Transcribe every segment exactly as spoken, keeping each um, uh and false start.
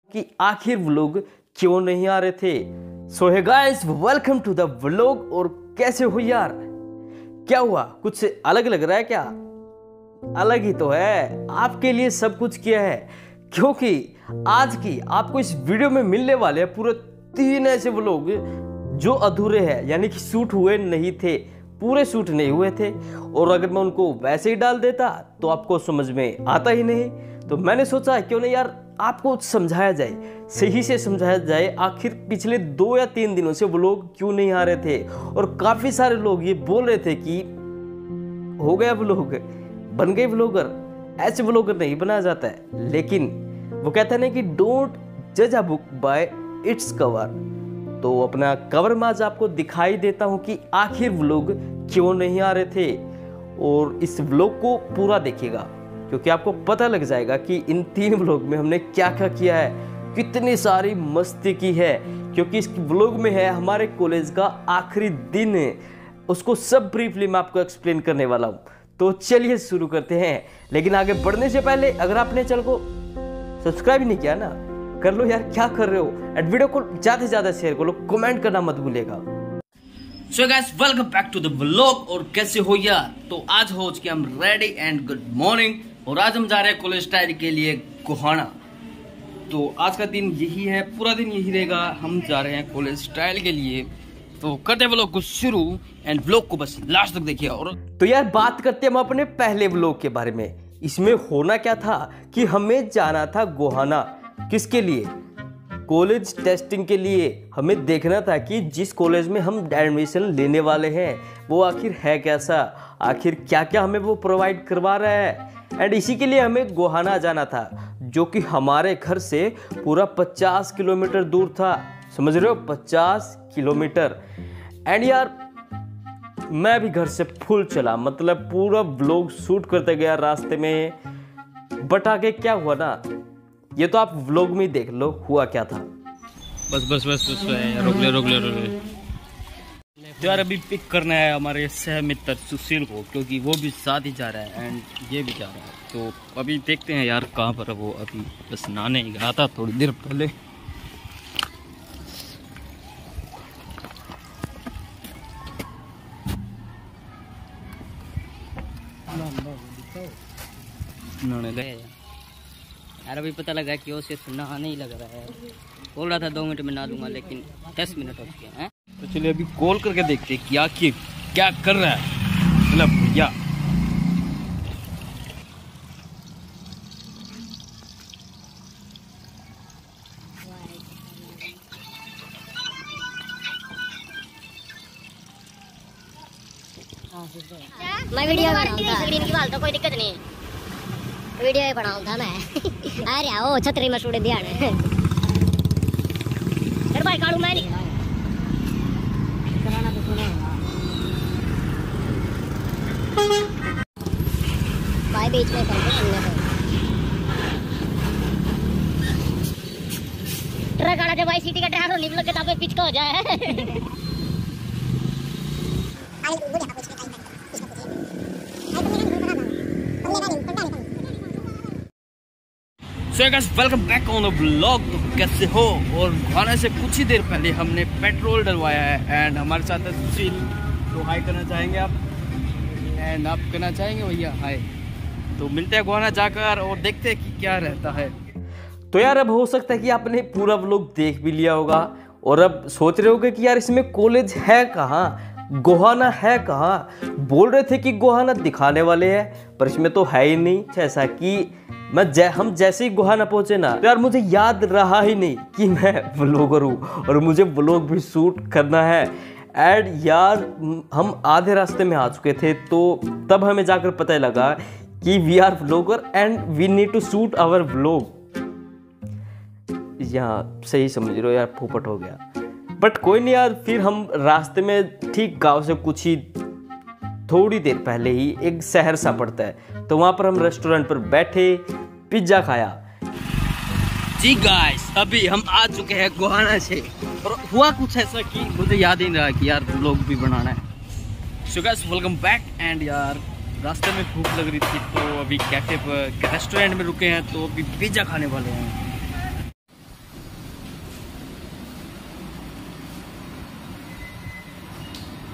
कि आखिर व्लॉग क्यों नहीं आ रहे थे। So hey guys, welcome to the vlog. और कैसे हो यार? क्या हुआ? कुछ अलग लग रहा है क्या? अलग ही तो है, आपके लिए सब कुछ किया है, क्योंकि आज की आपको इस वीडियो में मिलने वाले हैं पूरे तीन ऐसे व्लॉग जो अधूरे हैं, यानी कि शूट हुए नहीं थे, पूरे शूट नहीं हुए थे। और अगर मैं उनको वैसे ही डाल देता तो आपको समझ में आता ही नहीं। तो मैंने सोचा क्यों नहीं यार आपको समझाया जाए, सही से समझाया जाए, आखिर पिछले दो या तीन दिनों से व्लॉग क्यों नहीं आ रहे थे। और काफी सारे लोग ये बोल रहे थे कि हो गया व्लॉग, बन गए व्लॉगर, ऐसे व्लॉगर नहीं बनाया जाता है। लेकिन वो कहते हैं ना कि डोंट जज a book by its cover. तो अपना कवर में आज आपको दिखाई देता हूं कि आखिर व्लॉग क्यों नहीं आ रहे थे। और इस व्लॉग को पूरा देखिएगा, क्योंकि आपको पता लग जाएगा कि इन तीन व्लॉग में हमने क्या क्या किया है, कितनी सारी मस्ती की है। क्योंकि इस व्लॉग में है हमारे कॉलेज का आखिरी दिन, उसको सब ब्रीफली मैं आपको एक्सप्लेन करने वाला हूँ। तो चलिए शुरू करते हैं। लेकिन आगे बढ़ने से पहले अगर आपने चैनल को सब्सक्राइब नहीं किया ना, कर लो यार, क्या कर रहे हो। एंड वीडियो को ज्यादा से ज्यादा शेयर करो, कमेंट करना मत भूलिएगा। So guys, welcome back to the vlog. और कैसे हो यार? तो आज हो चुके हम रेडी एंड गुड मॉर्निंग। और आज हम जा रहे हैं कॉलेज टाइम के लिए गोहाना। तो आज का दिन यही है, पूरा दिन यही रहेगा। हम जा रहे हैं कॉलेज स्टाइल के लिए। तो करते व्लॉग को शुरू एंड व्लॉग को बस लास्ट तक देखिए। और तो यार बात करते हैं हम अपने पहले व्लॉग के बारे में। इसमें होना क्या था कि हमें जाना था गोहाना। किसके लिए? कॉलेज टेस्टिंग के लिए। हमें देखना था कि जिस कॉलेज में हम एडमिशन लेने वाले हैं वो आखिर है कैसा, आखिर क्या क्या हमें वो प्रोवाइड करवा रहा है। एंड इसी के लिए हमें गोहाना जाना था, जो कि हमारे घर से पूरा पचास किलोमीटर दूर था। समझ रहे हो? पचास किलोमीटर। एंड यार मैं भी घर से फुल चला, मतलब पूरा व्लॉग शूट करते गया रास्ते में। बट आगे क्या हुआ ना, ये तो आप व्लॉग में ही देख लो हुआ क्या था। बस बस बस बस रोक ले रोक ले रोक ले। तो यार अभी पिक करना है हमारे सह मित्र सुशील को, क्योंकि वो भी साथ ही जा रहा है एंड ये भी जा रहा है। तो अभी देखते हैं यार कहाँ पर है वो। अभी बस नहाने ही गया था थोड़ी देर पहले। नहाने गए यार। अभी पता लगा कि वो सिर्फ नहाने ही लग रहा है। बोल रहा था दो मिनट में नहा लूंगा, लेकिन दस मिनट हो चुके हैं। तो चलिए अभी कॉल करके देखते हैं कि आखिर क्या कर रहा है। मतलब भैया मैं वीडियो बनाऊंगा, स्क्रीन की बात तो कोई दिक्कत नहीं, वीडियो ही बनाऊंगा मैं। अरे ओ छतरी में सूड़े दिया ने फिर भाई काढ़ू मैं नहीं कराना तो सुनो भाई, बीच में कर दे हमने तो ट्रक आना जब भाई सिटी का ड्राइवर निकल के तापे पिच को हो जाए। So guys, welcome back on the vlog. तो कैसे हो? और गोहाना से कुछ ही देर पहले हमने पेट्रोल डलवाया है एंड हमारे साथ है सुशील। तो हाई करना चाहेंगे आप? एंड आप करना चाहेंगे भैया हाय? तो मिलते हैं गोहाना जाकर और देखते हैं कि क्या रहता है। तो यार अब हो सकता है कि आपने पूरा व्लॉग देख भी लिया होगा और अब सोच रहे होगे कि यार इसमें कॉलेज है कहाँ, गोहाना है कहाँ। बोल रहे थे कि गोहाना दिखाने वाले हैं, पर इसमें तो है ही नहीं। ऐसा कि मैं जै, हम जैसे ही गोहाना पहुंचे ना, तो यार मुझे याद रहा ही नहीं कि मैं व्लॉगर हूँ और मुझे व्लॉग भी शूट करना है। एंड यार हम आधे रास्ते में आ चुके थे, तो तब हमें जाकर पता लगा कि we are vlogger and we need to shoot our vlog. यहाँ सही समझ रहे हो यार, पोपट हो गया। बट कोई नहीं यार, फिर हम रास्ते में ठीक गांव से कुछ ही थोड़ी देर पहले ही एक शहर सा पड़ता है, तो वहां पर हम रेस्टोरेंट पर बैठे, पिज्जा खाया। जी गाइस, अभी हम आ चुके हैं गोहाना से और हुआ कुछ ऐसा कि मुझे याद ही नहीं रहा कि यार व्लॉग भी बनाना है। So guys, welcome back. And यार रास्ते में भूख लग रही थी, तो अभी कैफे पर रेस्टोरेंट में रुके हैं, तो अभी पिज्जा खाने वाले हैं।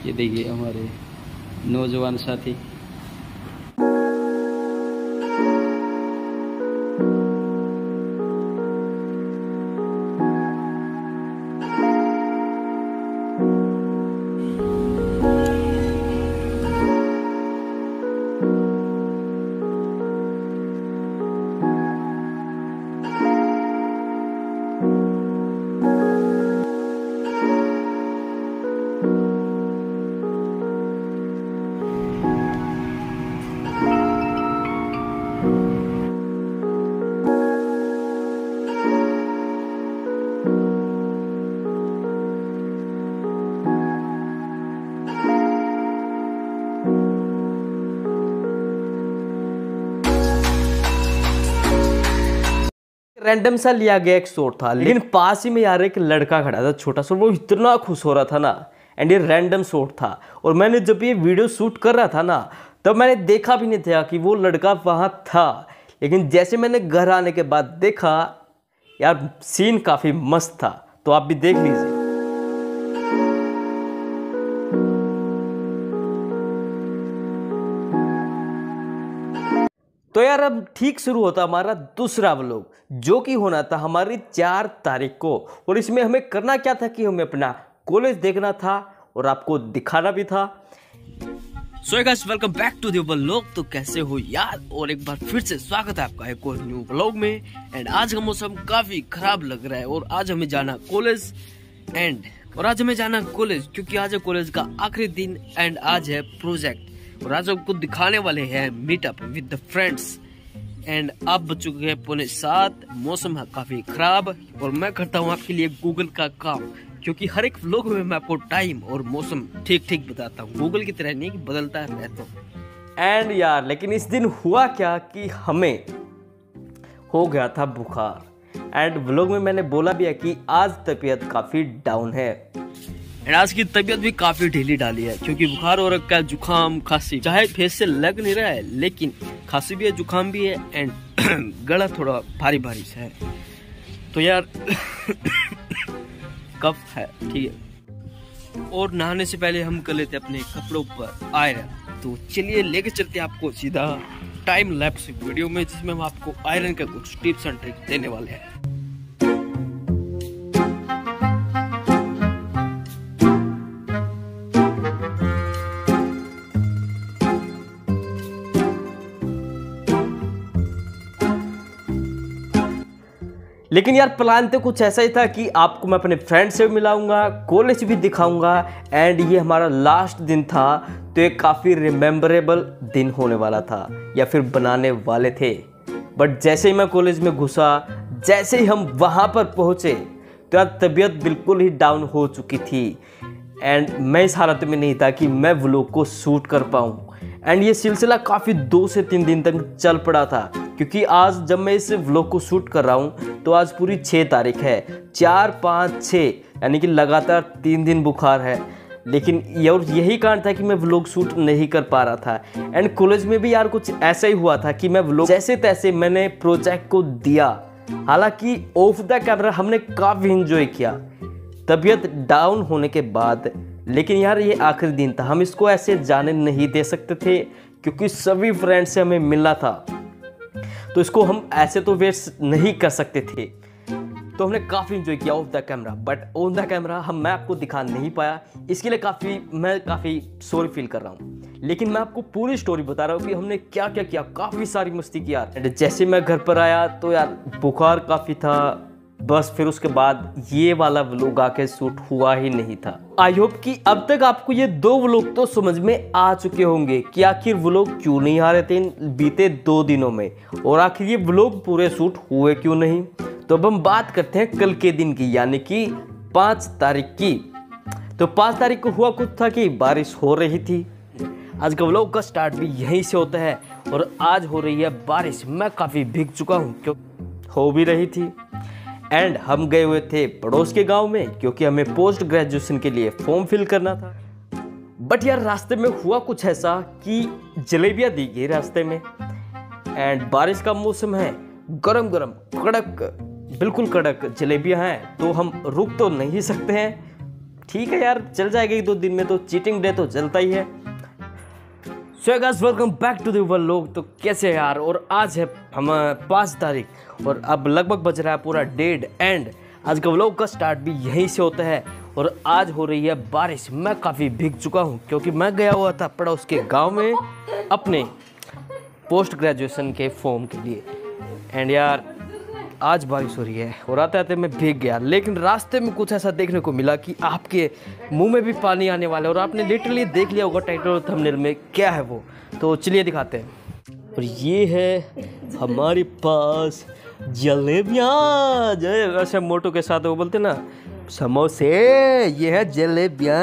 ये देखिए हमारे नौजवान साथी। रैंडम सा लिया गया एक शॉट था, लेकिन पास ही में यार एक लड़का खड़ा था छोटा सा, वो इतना खुश हो रहा था ना। एंड ये रैंडम शॉट था, और मैंने जब ये वीडियो शूट कर रहा था ना, तब मैंने देखा भी नहीं था कि वो लड़का वहाँ था। लेकिन जैसे मैंने घर आने के बाद देखा, यार सीन काफ़ी मस्त था, तो आप भी देख लीजिए। तो यार अब ठीक शुरू होता हमारा दूसरा व्लॉग, जो कि होना था हमारी चार तारीख को। और इसमें हमें करना क्या था कि हमें अपना कॉलेज देखना था और आपको दिखाना भी था। So guys, welcome back to the vlog. तो कैसे हो यार, और एक बार फिर से स्वागत है आपका एक और न्यू व्लॉग में। एंड आज का मौसम काफी खराब लग रहा है, और आज हमें जाना कॉलेज। एंड और आज हमें जाना कॉलेज क्योंकि आज है कॉलेज का आखिरी दिन, एंड आज है प्रोजेक्ट। और आज आपको दिखाने वाले हैं meetup with the friends. And अब बच चुके हैं पौने सात, मौसम है काफी खराब, और मैं करता हूँ आपके लिए गूगल का काम, क्योंकि हर एक व्लॉग में मैं आपको टाइम और मौसम ठीक ठीक बताता हूँ। गूगल की तरह नहीं कि बदलता रहता हूँ। एंड यार लेकिन इस दिन हुआ क्या कि हमें हो गया था बुखार। एंड व्लॉग में मैंने बोला भी है कि आज तबीयत काफी डाउन है। एंड आज की तबीयत भी काफी ढीली डाली है, क्योंकि बुखार हो रखा है, जुकाम खांसी, चाहे फेस से लग नहीं रहा है, लेकिन खांसी भी है, जुकाम भी है, एंड गला थोड़ा भारी भारी सा है। तो यार कफ है, ठीक है। और नहाने से पहले हम कर लेते अपने कपड़ों पर आयरन। तो चलिए लेके चलते हैं आपको सीधा टाइम लैप्स वीडियो में, जिसमें हम आपको आयरन का कुछ टिप्स एंड ट्रिक्स देने वाले हैं। लेकिन यार प्लान तो कुछ ऐसा ही था कि आपको मैं अपने फ्रेंड से भी मिलाऊंगा, कॉलेज भी दिखाऊंगा, एंड ये हमारा लास्ट दिन था, तो ये काफ़ी रिमेम्बरेबल दिन होने वाला था, या फिर बनाने वाले थे। बट जैसे ही मैं कॉलेज में घुसा, जैसे ही हम वहाँ पर पहुँचे, तो यार तबीयत बिल्कुल ही डाउन हो चुकी थी। एंड मैं इस हालत में नहीं था कि मैं व्लॉग को शूट कर पाऊँ। एंड ये सिलसिला काफ़ी दो से तीन दिन तक चल पड़ा था, क्योंकि आज जब मैं इस व्लॉग को शूट कर रहा हूँ तो आज पूरी छः तारीख है, चार पाँच छः यानी कि लगातार तीन दिन बुखार है। लेकिन ये और यही कारण था कि मैं व्लॉग शूट नहीं कर पा रहा था। एंड कॉलेज में भी यार कुछ ऐसा ही हुआ था कि मैं व्लॉग जैसे तैसे मैंने प्रोजेक्ट को दिया, हालांकि ऑफ द कैमरा हमने काफ़ी इंजॉय किया तबीयत डाउन होने के बाद। लेकिन यार ये आखिरी दिन था, हम इसको ऐसे जाने नहीं दे सकते थे, क्योंकि सभी फ्रेंड से हमें मिलना था, तो इसको हम ऐसे तो वेस्ट नहीं कर सकते थे। तो हमने काफ़ी इंजॉय किया off the camera, but on the camera हम मैं आपको दिखा नहीं पाया। इसके लिए काफ़ी मैं काफ़ी सॉरी फील कर रहा हूँ। लेकिन मैं आपको पूरी स्टोरी बता रहा हूँ कि हमने क्या क्या किया। काफ़ी सारी मस्ती की यार। एंड जैसे मैं घर पर आया तो यार बुखार काफ़ी था, बस फिर उसके बाद ये वाला व्लॉग आके शूट हुआ ही नहीं था। आई होप कि अब तक आपको ये दो व्लॉग तो समझ में आ चुके होंगे कि आखिर व्लॉग क्यों नहीं आ रहे थे इन बीते दो दिनों में, और आखिर ये व्लॉग पूरे शूट हुए क्यों नहीं। तो अब हम बात करते हैं कल के दिन की, यानी कि पाँच तारीख की। तो पाँच तारीख को हुआ कुछ था कि बारिश हो रही थी। आज का व्लॉग का स्टार्ट भी यहीं से होता है, और आज हो रही है बारिश। मैं काफ़ी भीग चुका हूँ, क्यों हो भी रही थी। एंड हम गए हुए थे पड़ोस के गांव में, क्योंकि हमें पोस्ट ग्रेजुएशन के लिए फॉर्म फिल करना था। बट यार रास्ते में हुआ कुछ ऐसा कि जलेबियाँ दी गई रास्ते में। एंड बारिश का मौसम है, गरम गरम कड़क बिल्कुल कड़क जलेबियाँ हैं, तो हम रुक तो नहीं सकते हैं, ठीक है यार, चल जाएगा एक दो दिन में, तो चीटिंग डे तो चलता ही है। So guys welcome back to the vlog. तो कैसे है यार, और आज है हम पाँच तारीख और अब लगभग बज रहा है पूरा डेढ़ एंड आज का व्लॉग का स्टार्ट भी यहीं से होता है। और आज हो रही है बारिश। मैं काफ़ी भीग चुका हूँ क्योंकि मैं गया हुआ था पड़ोस के गांव में अपने पोस्ट ग्रेजुएशन के फॉर्म के लिए। एंड यार आज बारिश हो रही है और आते आते मैं भीग गया, लेकिन रास्ते में कुछ ऐसा देखने को मिला कि आपके मुंह में भी पानी आने वाला है। और आपने लिटरली देख लिया होगा टाइटल और थंबनेल में क्या है वो, तो चलिए दिखाते हैं। और ये है हमारे पास जलेबियाँ, जो वैसे मोटो के साथ वो बोलते ना समोसे, ये है जलेबियाँ।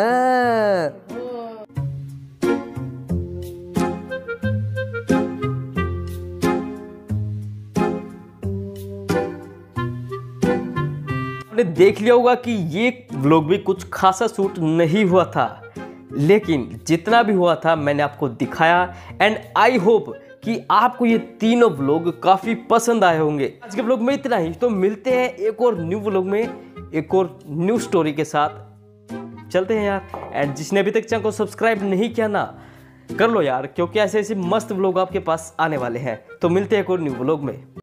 आपने देख लिया होगा कि ये व्लॉग भी कुछ खासा शूट नहीं हुआ था, लेकिन जितना भी हुआ था मैंने आपको दिखाया। एंड आई होप कि आपको ये तीनों व्लॉग काफ़ी पसंद आए होंगे। आज के व्लॉग में इतना ही, तो मिलते हैं एक और न्यू व्लॉग में एक और न्यू स्टोरी के साथ। चलते हैं यार। एंड जिसने अभी तक चैनल को सब्सक्राइब नहीं किया ना, कर लो यार, क्योंकि ऐसे ऐसे मस्त व्लॉग आपके पास आने वाले हैं। तो मिलते हैं एक और न्यू व्लॉग में।